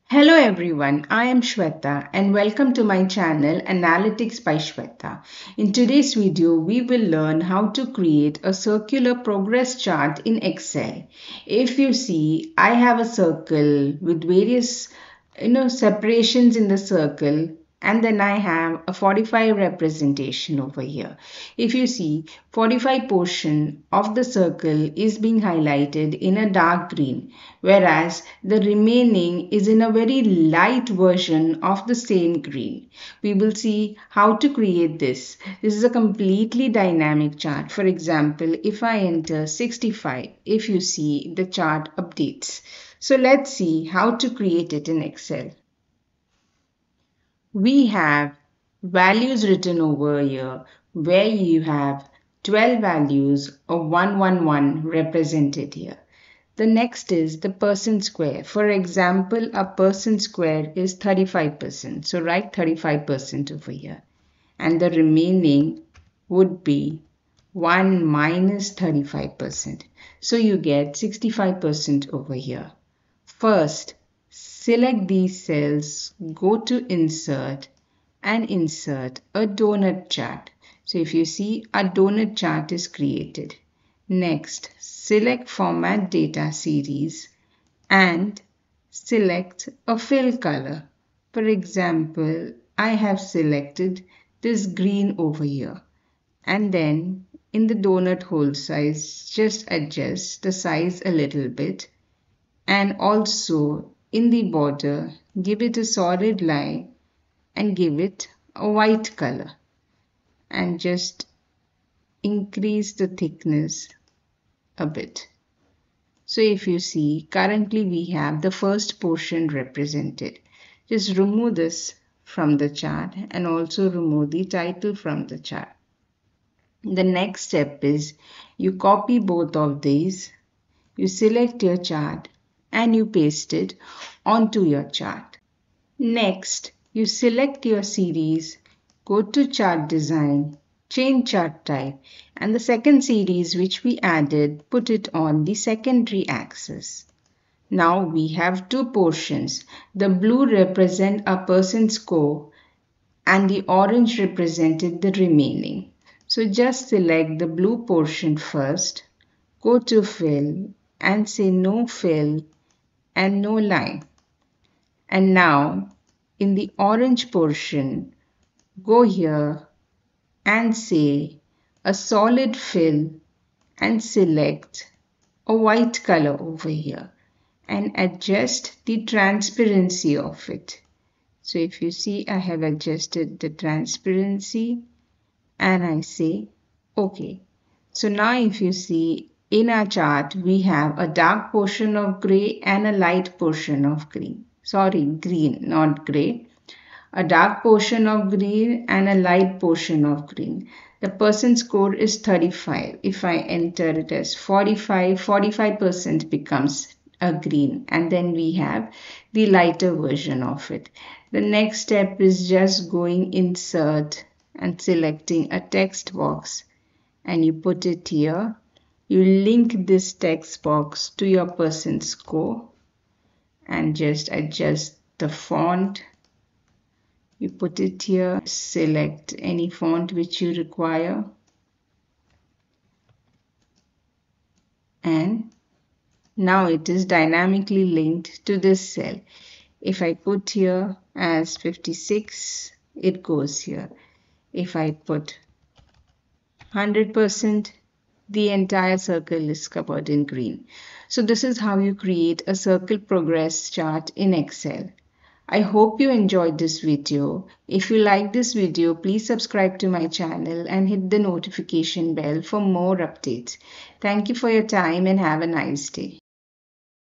Hello everyone, I am Shweta and welcome to my channel Analytics by Shweta. In today's video, we will learn how to create a circular progress chart in Excel. If you see, I have a circle with various separations in the circle, and then I have a 45 representation over here. If you see, 45 portion of the circle is being highlighted in a dark green, whereas the remaining is in a very light version of the same green. We will see how to create this. This is a completely dynamic chart. For example, if I enter 65, if you see, the chart updates. So let's see how to create it in Excel. We have values written over here where you have 12 values of 111 represented here. The next is the percent square. For example, a percent square is 35%. So write 35% over here. And the remaining would be 1 minus 35%. So you get 65% over here. First, select these cells, go to Insert and insert a donut chart. So if you see, a donut chart is created. Next, select Format Data Series and select a fill color. For example, I have selected this green over here. And then in the donut hole size, just adjust the size a little bit. And also in the border, give it a solid line and give it a white color. And just increase the thickness a bit. So if you see, currently we have the first portion represented. Just remove this from the chart and also remove the title from the chart. The next step is you copy both of these, you select your chart and you paste it onto your chart. Next, you select your series, go to chart design, change chart type, and the second series which we added, put it on the secondary axis. Now we have two portions. The blue represent a percent score and the orange represented the remaining. So just select the blue portion first, go to fill and say no fill and no line. And now in the orange portion, go here and say a solid fill and select a white color over here and adjust the transparency of it. So if you see, I have adjusted the transparency and I say OK. So now if you see, in our chart we have a dark portion of gray and a light portion of green. Sorry, green, not gray. A dark portion of green and a light portion of green. The percent score is 35. If I enter it as 45, 45% becomes a green, and then we have the lighter version of it. The next step is just going insert and selecting a text box, and you put it here. You link this text box to your percent score and just adjust the font. You put it here, select any font which you require, and now it is dynamically linked to this cell. If I put here as 56, it goes here. If I put 100%, the entire circle is covered in green. So this is how you create a circle progress chart in Excel. I hope you enjoyed this video. If you like this video, please subscribe to my channel and hit the notification bell for more updates. Thank you for your time and have a nice day.